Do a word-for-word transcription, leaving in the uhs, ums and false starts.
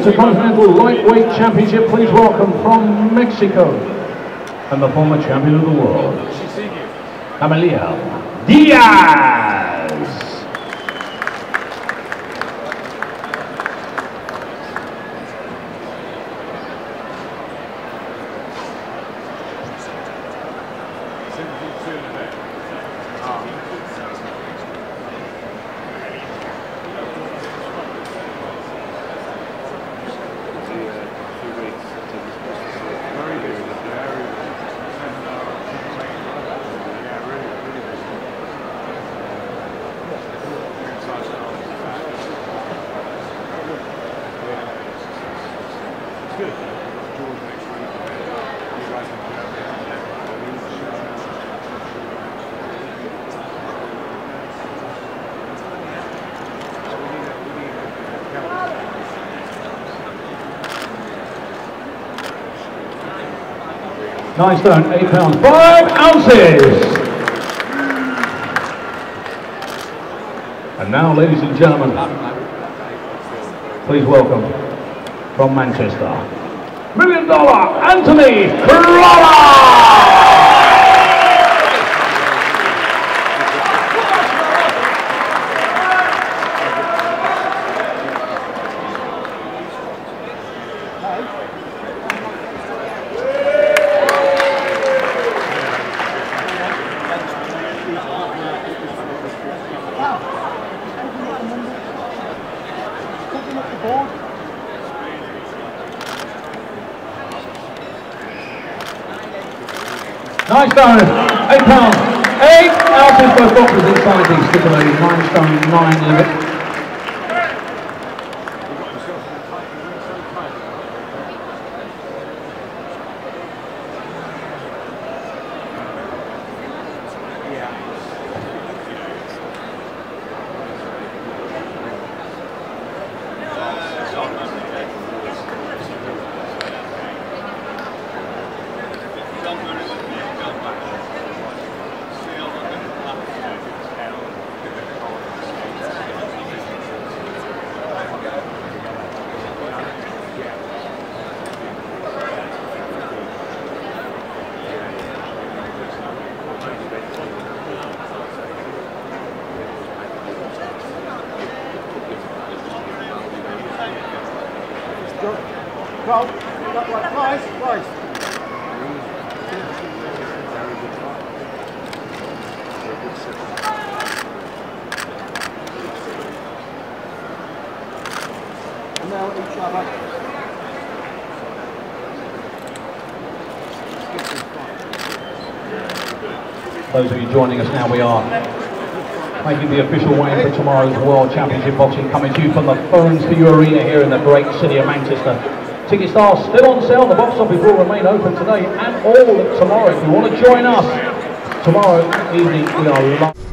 Intercontinental Lightweight Championship, please welcome from Mexico and the former champion of the world, Amelia Diaz. Nine stone, eight pounds, five ounces. And now, ladies and gentlemen, please welcome from Manchester, Million Dollar Anthony Crolla. Nine stone, eight pounds, eight ounces. Both boxers inside the stipulated nine stone, nine limit. Well, that right, nice, nice. And now each other. Those of you joining us now, we are making the official way for tomorrow's World Championship Boxing, coming to you from the Phones for You Arena here in the great city of Manchester. Tickets are still on sale. The box office will remain open today and all tomorrow. If you want to join us tomorrow evening, we are live.